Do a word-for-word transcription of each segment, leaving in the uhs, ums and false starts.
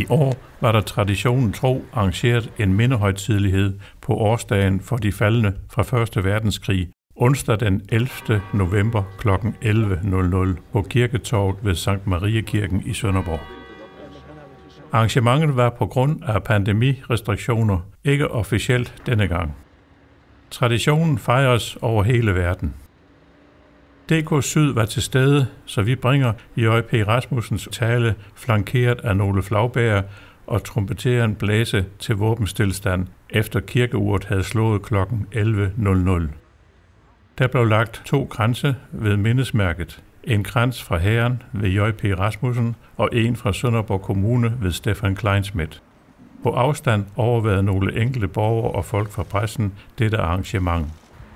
I år var der traditionen tro arrangeret en mindehøjtidelighed på årsdagen for de faldne fra første verdenskrig, onsdag den ellevte november kl. elleve på Kirketorvet ved Sankt Mariekirken i Sønderborg. Arrangementet var på grund af pandemirestriktioner ikke officielt denne gang. Traditionen fejres over hele verden. D K Syd var til stede, så vi bringer J P Rasmussens tale flankeret af nogle flagbærer og trompeteren blæse til våbenstilstand, efter kirkeuret havde slået kl. elleve. Der blev lagt to kranse ved mindesmærket. En krans fra hæren ved J P Rasmussen og en fra Sønderborg Kommune ved Stefan Kleinsmith. På afstand overværede nogle enkelte borgere og folk fra pressen dette arrangement.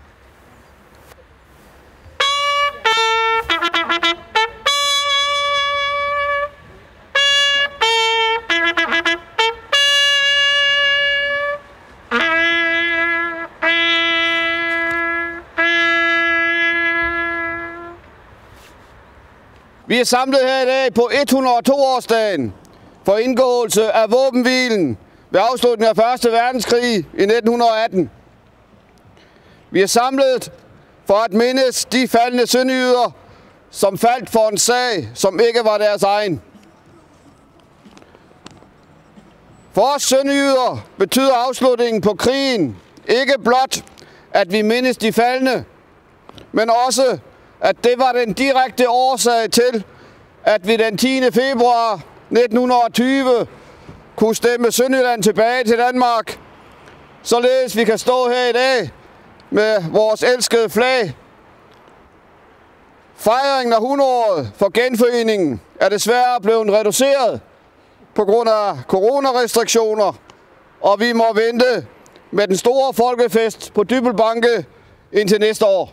Vi er samlet her i dag på et hundrede og to-årsdagen for indgåelse af våbenhvilen ved afslutningen af første verdenskrig i nitten atten. Vi er samlet for at mindes de faldne sønderjyder, som faldt for en sag, som ikke var deres egen. For os sønderjyder betyder afslutningen på krigen ikke blot, at vi mindes de faldne, men også at det var den direkte årsag til, at vi den tiende februar nitten tyve kunne stemme Sønderjylland tilbage til Danmark, således vi kan stå her i dag med vores elskede flag. Fejringen af hundredåret for genforeningen er desværre blevet reduceret på grund af coronarestriktioner, og vi må vente med den store folkefest på Dybbølbanke indtil næste år.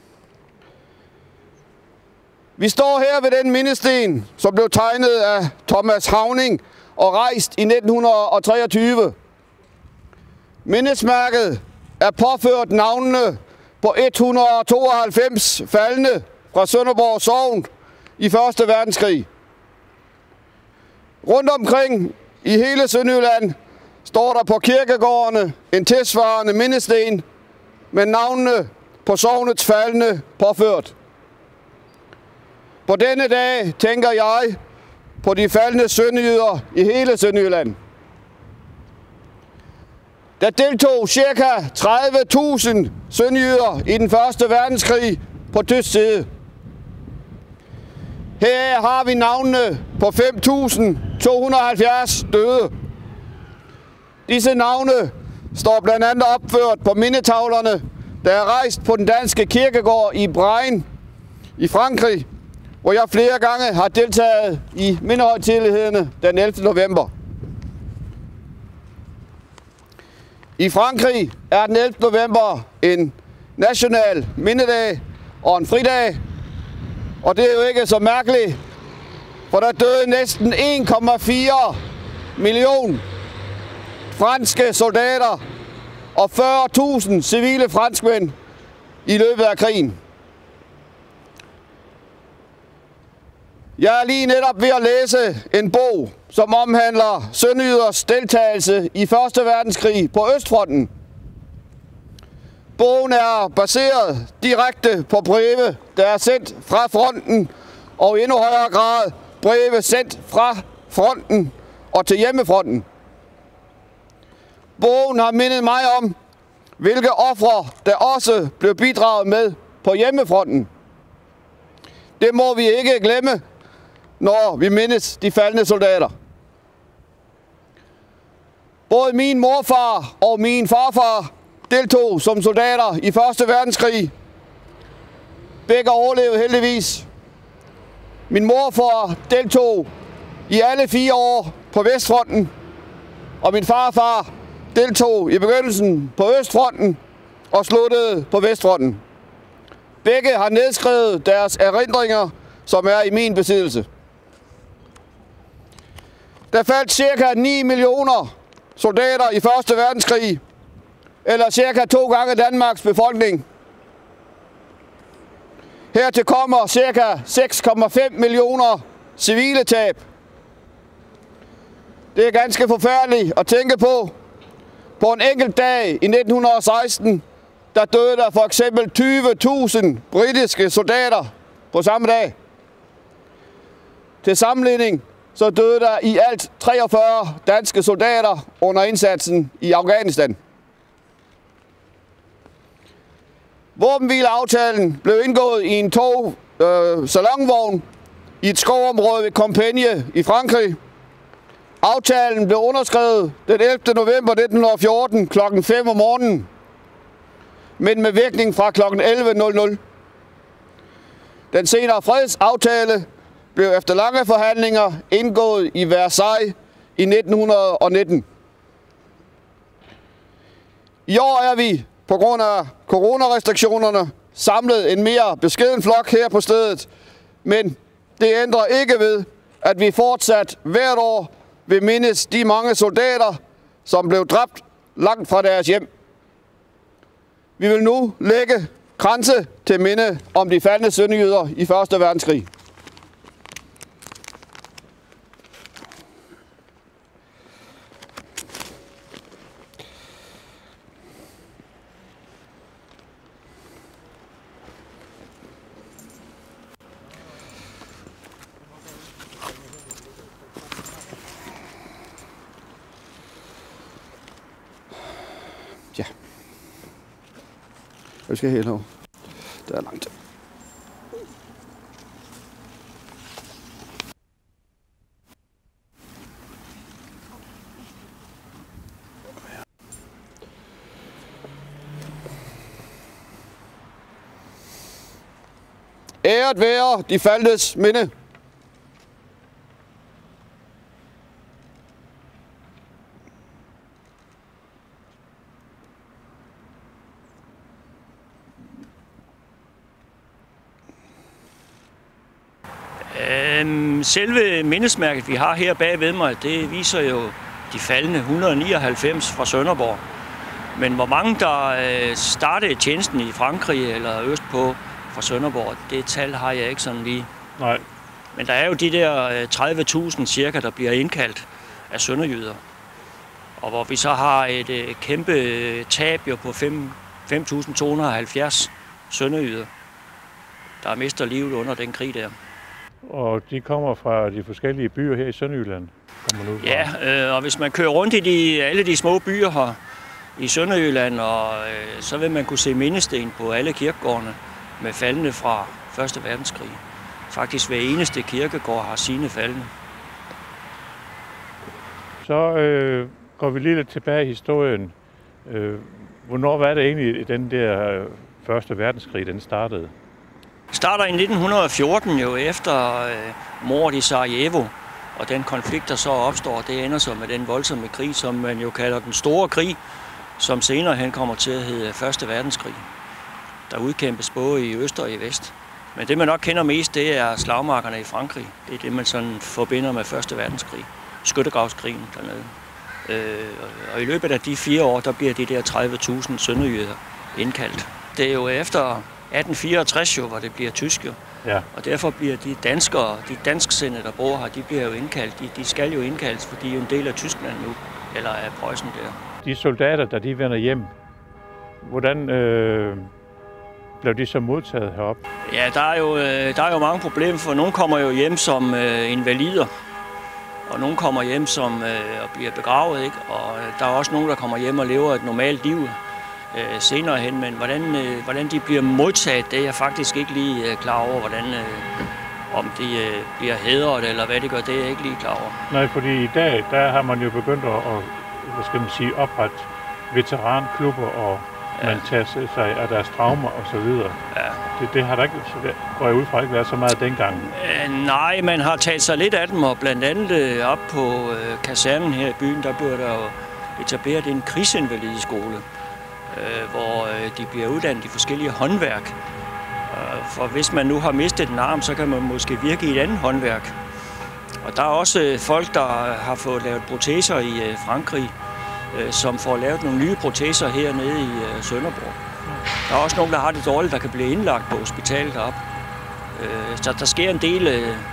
Vi står her ved den mindesten, som blev tegnet af Thomas Havning og rejst i nitten treogtyve. Mindesmærket er påført navnene på et hundrede og tooghalvfems faldne fra Sønderborg Sogn i første verdenskrig. Rundt omkring i hele Sønderjylland står der på kirkegårdene en tilsvarende mindesten med navnene på sognets faldne påført. På denne dag tænker jeg på de faldne sønderjyder i hele Sønderjylland. Der deltog ca. tredive tusind sønderjyder i den første verdenskrig på tysk side. Her har vi navnene på fem tusind to hundrede og halvfjerds døde. Disse navne står blandt andet opført på mindetavlerne, der er rejst på den danske kirkegård i Braine i Frankrig, hvor jeg flere gange har deltaget i mindehøjtidelighederne den ellevte november. I Frankrig er den ellevte november en national mindedag og en fridag, og det er jo ikke så mærkeligt, for der døde næsten en komma fire million franske soldater og fyrre tusind civile franskmænd i løbet af krigen. Jeg er lige netop ved at læse en bog, som omhandler sønderjyders deltagelse i første verdenskrig på Østfronten. Bogen er baseret direkte på breve, der er sendt fra fronten, og i endnu højere grad breve sendt fra fronten og til hjemmefronten. Bogen har mindet mig om, hvilke ofre der også blev bidraget med på hjemmefronten. Det må vi ikke glemme, når vi mindes de faldne soldater. Både min morfar og min farfar deltog som soldater i første verdenskrig. Begge overlevede heldigvis. Min morfar deltog i alle fire år på Vestfronten, og min farfar deltog i begyndelsen på Østfronten og sluttede på Vestfronten. Begge har nedskrevet deres erindringer, som er i min besiddelse. Der faldt cirka ni millioner soldater i første verdenskrig, eller cirka to gange Danmarks befolkning. Hertil kommer cirka seks komma fem millioner civile tab. Det er ganske forfærdeligt at tænke på. På en enkelt dag i nitten seksten, der døde der for eksempel tyve tusind britiske soldater på samme dag. Til sammenligning så døde der i alt treogfyrre danske soldater under indsatsen i Afghanistan. Våbenhvileaftalen blev indgået i en tog øh, salonvogn i et skovområde ved Compiègne i Frankrig. Aftalen blev underskrevet den ellevte november nitten fjorten klokken fem om morgenen, men med virkning fra klokken elleve. Den senere fredsaftale blev efter lange forhandlinger indgået i Versailles i nitten nitten. I år er vi på grund af coronarestriktionerne samlet en mere beskeden flok her på stedet, men det ændrer ikke ved, at vi fortsat hvert år vil mindes de mange soldater, som blev dræbt langt fra deres hjem. Vi vil nu lægge kranse til minde om de faldne sønderjyder i første verdenskrig. Ja. Jeg skal helt over. Det er langt. Æret være de faldnes minde. Selve mindesmærket, vi har her bag ved mig, det viser jo de faldne et hundrede nioghalvfems fra Sønderborg. Men hvor mange, der startede tjenesten i Frankrig eller østpå fra Sønderborg, det tal har jeg ikke sådan lige. Nej. Men der er jo de der tredive tusind cirka, der bliver indkaldt af sønderjyder. Og hvor vi så har et kæmpe tab jo på fem tusind to hundrede og halvfjerds sønderjyder, der mister livet under den krig der. Og de kommer fra de forskellige byer her i Sønderjylland? Ja, øh, og hvis man kører rundt i de, alle de små byer her i Sønderjylland, og, øh, så vil man kunne se mindesten på alle kirkegårdene med faldne fra første verdenskrig. Faktisk hver eneste kirkegård har sine faldne. Så øh, går vi lige lidt tilbage i historien. Øh, hvornår var det egentlig, den der første verdenskrig, den startede? Starter i nitten fjorten jo efter øh, mordet i Sarajevo, og den konflikt, der så opstår, det ender så med den voldsomme krig, som man jo kalder den store krig, som senere hen kommer til at hedde første verdenskrig. Der udkæmpes både i øst og i vest. Men det, man nok kender mest, det er slagmarkerne i Frankrig. Det er det, man sådan forbinder med første verdenskrig. Skyttegravskrigen dernede. Øh, og i løbet af de fire år, der bliver de der tredive tusind sønderjyder indkaldt. Det er jo efter atten fireogtres, jo, hvor det bliver tysk, jo. Ja. Og derfor bliver de danskere, de dansksindede, der bor her, de bliver jo indkaldt. De, de skal jo indkaldes, for de er jo en del af Tyskland nu, eller af Preussen der. De soldater, der de vender hjem, hvordan øh, blev de så modtaget heroppe? Ja, der er jo, øh, der er jo mange problemer, for nogle kommer jo hjem som øh, invalider, og nogle kommer hjem som øh, og bliver begravet, ikke? Og øh, der er også nogen, der kommer hjem og lever et normalt liv øh, senere hen, men hvordan, øh, hvordan de bliver modtaget, det er jeg faktisk ikke lige øh, klar over, hvordan, øh, om de øh, bliver hædret eller hvad det gør, det er jeg ikke lige klar over. Nej, fordi i dag, der har man jo begyndt at, at hvad skal man sige, oprette veteranklubber, og ja. Man tager sig af deres traumer og så videre. Ja. Det, det har der ikke, går jeg ud fra, ikke været så meget dengang. Øh, nej, man har taget sig lidt af dem, og blandt andet op på øh, kasernen her i byen, der bliver der jo etableret en krigsinvalideskole, øh, hvor øh, de bliver uddannet i forskellige håndværk. Øh, for hvis man nu har mistet en arm, så kan man måske virke i et andet håndværk. Og der er også øh, folk, der har fået lavet proteser i øh, Frankrig, øh, som får lavet nogle nye proteser hernede i øh, Sønderborg. Der er også nogen, der har det dårligt, der kan blive indlagt på hospitalet deroppe. Øh, så der sker en del øh,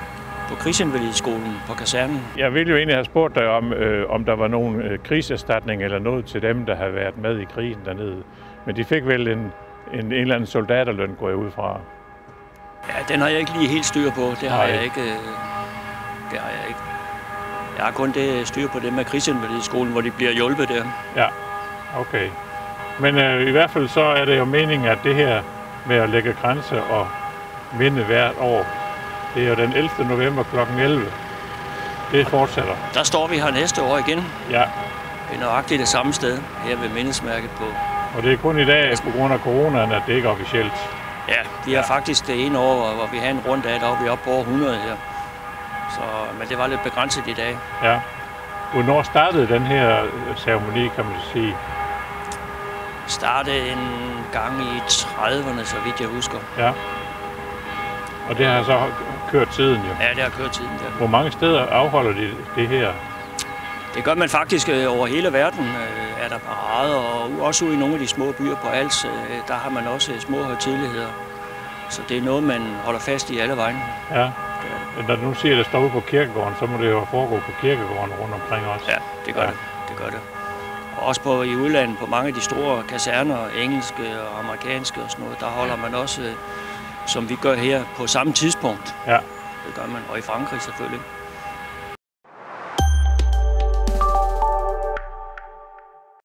på krigsinvalideskolen på kasernen. Jeg ville jo egentlig have spurgt dig om, øh, om der var nogen øh, krigserstatning eller noget til dem, der havde været med i krigen dernede. Men de fik vel en, en, en eller anden soldaterløn, går jeg ud fra. Ja, den har jeg ikke lige helt styr på. Det har Nej. jeg ikke. Øh, det har jeg ikke. Jeg har kun det styr på det med krigsinvalideskolen, hvor de bliver hjulpet der. Ja, okay. Men øh, i hvert fald så er det jo meningen, at det her med at lægge grænser og minde hvert år, det er jo den ellevte november klokken elleve. Det fortsætter. Der står vi her næste år igen. Ja. Det er nøjagtigt det samme sted, her ved mindesmærket på. Og det er kun i dag, på grund af coronaen, at det ikke er officielt. Ja, vi har ja. faktisk det ene år, hvor vi har en rund dag, deroppe vi er oppe på over hundrede her. Så, men det var lidt begrænset i dag. Ja. Hvornår startede den her ceremoni, kan man sige? Startede en gang i trediverne, så vidt jeg husker. Ja. Og det har så kørt tiden jo. Ja, det har kørt tiden, ja. Hvor mange steder afholder de det her? Det gør man faktisk over hele verden, er der parader, og også ude i nogle af de små byer på Als, der har man også små højtideligheder. Så det er noget, man holder fast i alle vejen. Ja. Når du nu siger, at det står ude på kirkegården, så må det jo foregå på kirkegården rundt omkring os. Ja, det gør ja. det. Det gør det. Og også på, i udlandet, på mange af de store kaserner, engelske og amerikanske og sådan noget, der holder man også, som vi gør her, på samme tidspunkt. Ja. Det gør man, og i Frankrig selvfølgelig.